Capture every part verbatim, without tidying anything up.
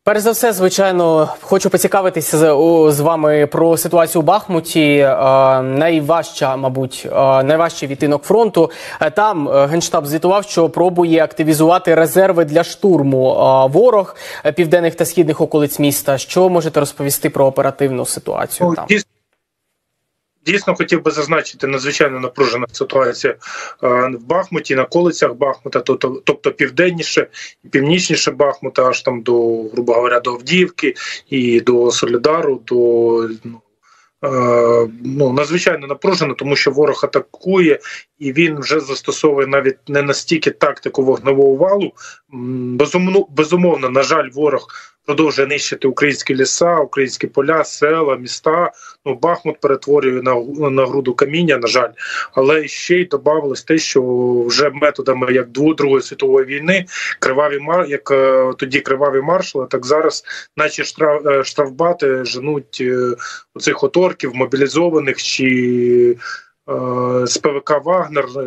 Перш за все, звичайно, хочу поцікавитися з, з вами про ситуацію у Бахмуті. Е, найважча, мабуть, е, найважчий відтинок фронту. Е, там е, Генштаб звітував, що пробує активізувати резерви для штурму е, ворог е, південних та східних околиць міста. Що можете розповісти про оперативну ситуацію ну, там? Дійсно, дійсно хотів би зазначити надзвичайно напружена ситуація е, в Бахмуті, на околицях Бахмута, тобто, тобто південніше і північніше Бахмута, аж там до, грубо говоря, до Авдіївки і до Солідару, до ну, е, ну, надзвичайно напружено, тому що ворог атакує і він вже застосовує навіть не настільки тактику вогневого валу. Безумовно, безумовно, на жаль, ворог продовжує нищити українські ліса, українські поля, села, міста. Ну, Бахмут перетворює на, на груду каміння, на жаль. Але ще й додавалось те, що вже методами як Другої світової війни, криваві мар, як е, тоді криваві маршали, так зараз наші штраф, е, штрафбати женуть е, оцих оторків, мобілізованих чи е, з ПВК «Вагнер» е,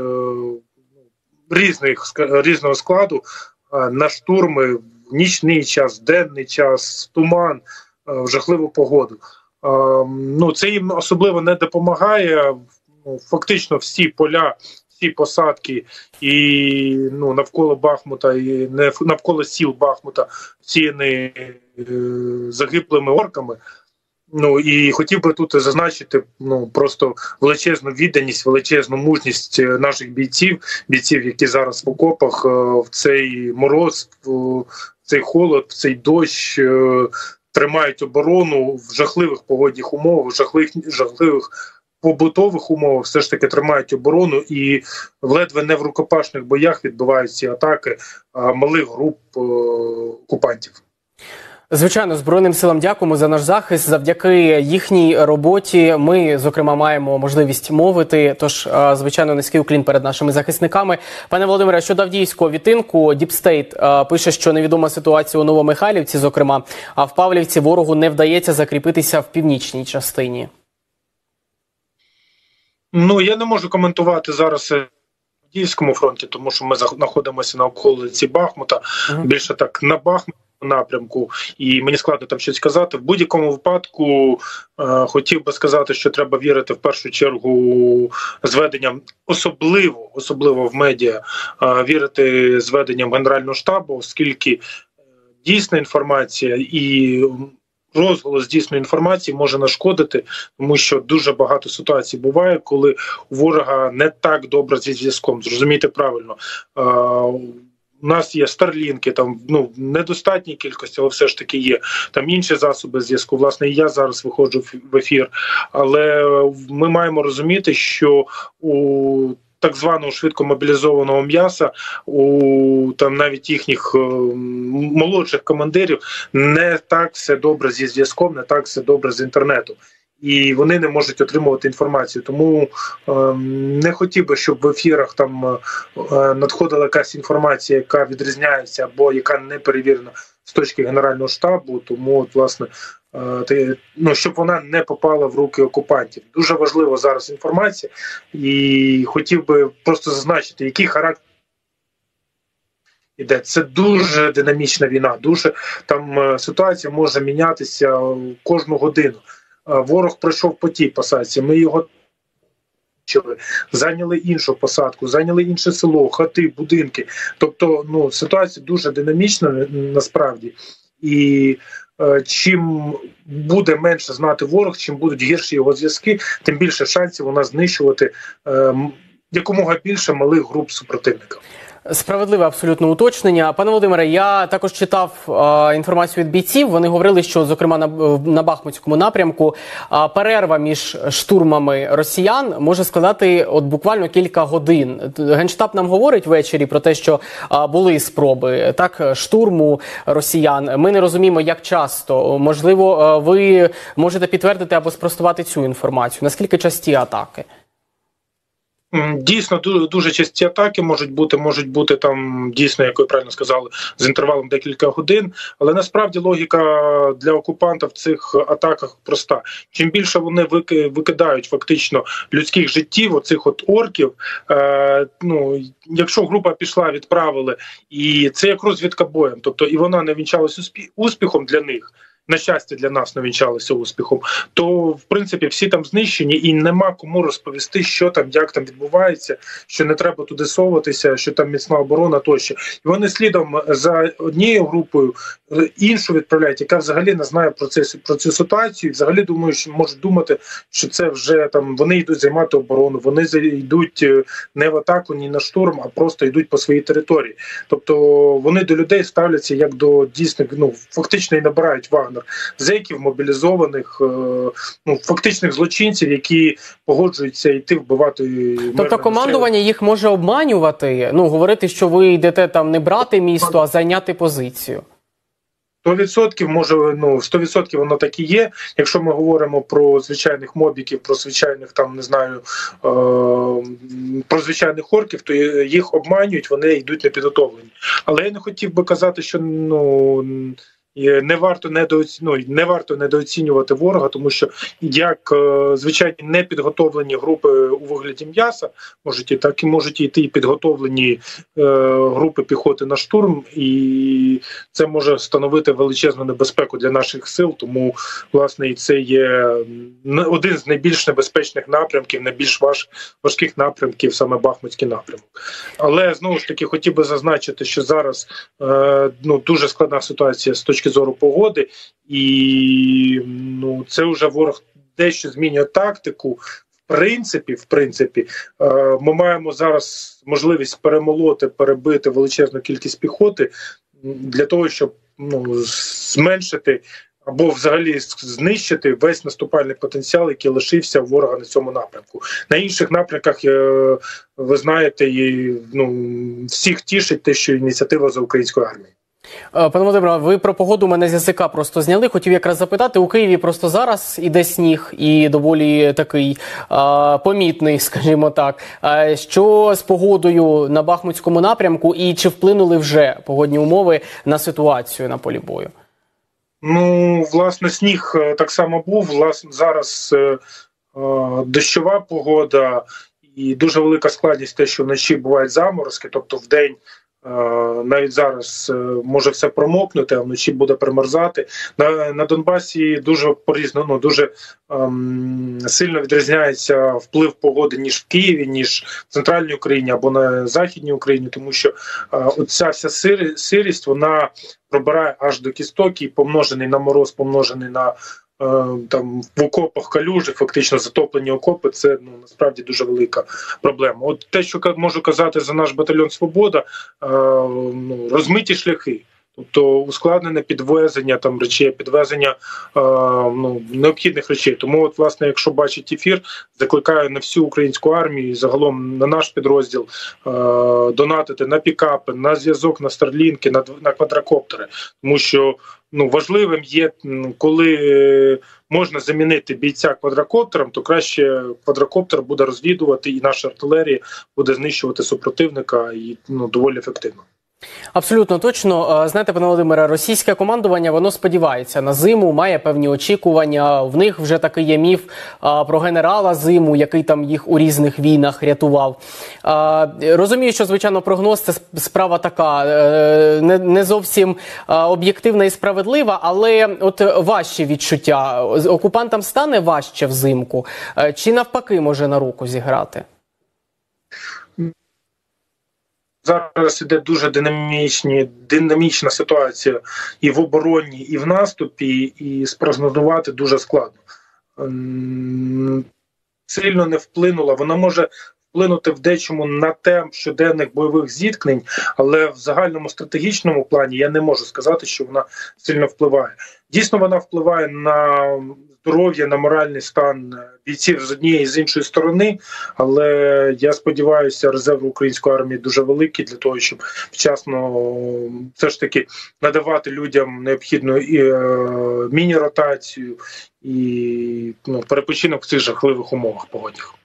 різних, різного складу е, на штурми нічний час, денний час, туман, в жахливу погоду. Ну, це їм особливо не допомагає. Фактично всі поля, всі посадки і ну, навколо Бахмута, і навколо сіл Бахмута всіяні загиблими орками. Ну і хотів би тут зазначити ну просто величезну відданість, величезну мужність наших бійців, бійців, які зараз в окопах в цей мороз, в цей холод, в цей дощ тримають оборону в жахливих погодних умовах, в жахливих, жахливих побутових умовах, все ж таки тримають оборону і ледве не в рукопашних боях відбуваються ці атаки малих груп окупантів. Звичайно, Збройним силам дякуємо за наш захист. Завдяки їхній роботі ми, зокрема, маємо можливість мовити. Тож, звичайно, низький уклін перед нашими захисниками. Пане Володимире, щодо Авдіївського відтинку, Діпстейт пише, що невідома ситуація у Новомихайлівці, зокрема, а в Павлівці ворогу не вдається закріпитися в північній частині. Ну, я не можу коментувати зараз Авдіївському фронті, тому що ми знаходимося на околиці Бахмута, угу. більше так на Бахмуті напрямку, і мені складно там щось сказати. В будь-якому випадку е, хотів би сказати, що треба вірити в першу чергу зведенням, особливо, особливо в медіа, е, вірити зведенням Генерального штабу, оскільки е, дійсна інформація і розголос дійсної інформації може нашкодити, тому що дуже багато ситуацій буває, коли у ворога не так добре зі зв'язком. Зрозумійте правильно, е, у нас є старлінки, там ну недостатній кількості, але все ж таки є. Там інші засоби зв'язку. Власне, і я зараз виходжу в ефір. Але ми маємо розуміти, що у так званого швидко мобілізованого м'яса, у там навіть їхніх е, молодших командирів не так все добре зі зв'язком, не так все добре з інтернетом. І вони не можуть отримувати інформацію. Тому е, не хотів би, щоб в ефірах там е, надходила якась інформація, яка відрізняється або яка не перевірена з точки Генерального штабу. Тому, от, власне, е, те, ну, щоб вона не попала в руки окупантів. Дуже важлива зараз інформація. І хотів би просто зазначити, який характер іде. Це дуже динамічна війна. Дуже там е, ситуація може мінятися кожну годину. Ворог прийшов по тій посадці, ми його зайняли іншу посадку, зайняли інше село, хати, будинки. Тобто, ну, ситуація дуже динамічна насправді. І е, чим буде менше знати ворог, чим будуть гірші його зв'язки, тим більше шансів у нас знищувати е, якомога більше малих груп супротивника. Справедливе абсолютно уточнення. Пане Володимире, я також читав е, інформацію від бійців. Вони говорили, що, зокрема, на, на Бахмутському напрямку е, перерва між штурмами росіян може складати от буквально кілька годин. Генштаб нам говорить ввечері про те, що е, були спроби так штурму росіян. Ми не розуміємо, як часто. Можливо, е, ви можете підтвердити або спростувати цю інформацію. Наскільки часті атаки? Дійсно, дуже, дуже часті атаки можуть бути, можуть бути там дійсно, як ви правильно сказали, з інтервалом декілька годин. Але насправді логіка для окупанта в цих атаках проста. Чим більше вони викидають фактично людських життів, оцих от орків, е, ну, якщо група пішла, відправили, і це як розвідка боєм, тобто і вона не вінчалась успіхом для них, на щастя, для нас не вінчалися успіхом, то, в принципі, всі там знищені і нема кому розповісти, що там, як там відбувається, що не треба туди соватися, що там міцна оборона тощо. І вони слідом за однією групою іншу відправляють, яка взагалі не знає про це, про цю ситуацію, і взагалі думаю, що можуть думати, що це вже там вони йдуть займати оборону, вони йдуть не в атаку, ні на штурм, а просто йдуть по своїй території. Тобто вони до людей ставляться як до дійсних, ну, фактично і набирають Вагнер. Зеків, мобілізованих, ну, фактичних злочинців, які погоджуються йти вбивати. Тобто командування їх може обманювати, ну, говорити, що ви йдете там не брати місто, а зайняти позицію. сто відсотків може, ну, сто відсотків воно так і є. Якщо ми говоримо про звичайних мобіків, про звичайних там, не знаю, е- про звичайних орків, то їх обманюють, вони йдуть непідготовлені. Але я не хотів би казати, що, ну, не варто недооці... ну, не варто недооцінювати ворога, тому що як е, звичайні непідготовлені групи у вигляді м'яса можуть і так і можуть йти і підготовлені е, групи піхоти на штурм, і це може становити величезну небезпеку для наших сил. Тому, власне, і це є один з найбільш небезпечних напрямків, найбільш важ... важких напрямків, саме Бахмутський напрямок. Але знову ж таки хотів би зазначити, що зараз е, ну, дуже складна ситуація з точки зору погоди, і ну, це вже ворог дещо змінює тактику. В принципі, в принципі, е, ми маємо зараз можливість перемолоти, перебити величезну кількість піхоти для того, щоб ну, зменшити або взагалі знищити весь наступальний потенціал, який лишився у ворога на цьому напрямку. На інших напрямках, е, ви знаєте, і, ну, всіх тішить те, що ініціатива за українською армією. Пане Володимире, ви про погоду мене з язика просто зняли. Хотів якраз запитати, у Києві просто зараз іде сніг і доволі такий а, помітний, скажімо так. А, що з погодою на Бахмутському напрямку і чи вплинули вже погодні умови на ситуацію на полі бою? Ну, власне, сніг так само був. Власне, зараз е, дощова погода і дуже велика складність те, що вночі бувають заморозки, тобто вдень навіть зараз може все промокнути, а вночі буде примерзати. На, на Донбасі дуже порізно, ну, дуже ем, сильно відрізняється вплив погоди ніж в Києві, ніж в центральній Україні або на Західній Україні, тому що е, оця вся сир, сирість, вона пробирає аж до кісток, і помножений на мороз, помножений на там в окопах калюжі, фактично затоплені окопи, це ну, насправді дуже велика проблема. От те, що можу казати за наш батальйон «Свобода», е, ну, розмиті шляхи. Тобто ускладнене підвезення там речей, підвезення е, ну, необхідних речей. Тому, от, власне, якщо бачить ефір, закликаю на всю українську армію і загалом на наш підрозділ е, донатити на пікапи, на зв'язок, на старлінки, на, на квадрокоптери. Тому що ну, важливим є, коли можна замінити бійця квадрокоптером, то краще квадрокоптер буде розвідувати, і наша артилерія буде знищувати супротивника і ну, доволі ефективно. Абсолютно точно. Знаєте, пане Володимире, російське командування, воно сподівається на зиму, має певні очікування. В них вже такий є міф а, про генерала Зиму, який там їх у різних війнах рятував. А, розумію, що, звичайно, прогноз – це справа така, не, не зовсім об'єктивна і справедлива, але от ваші відчуття. Окупантам стане важче взимку? Чи навпаки може на руку зіграти? Зараз іде дуже динамічні, динамічна ситуація і в обороні, і в наступі, і спрогнозувати дуже складно. Сильно не вплинула. Вона може вплинути в дечому на темп щоденних бойових зіткнень, але в загальному стратегічному плані я не можу сказати, що вона сильно впливає. Дійсно, вона впливає на здоров'я, на моральний стан бійців з однієї і з іншої сторони, але я сподіваюся, резерви української армії дуже великі для того, щоб вчасно все ж таки надавати людям необхідну і, е, міні-ротацію і ну, перепочинок в цих жахливих умовах погодних.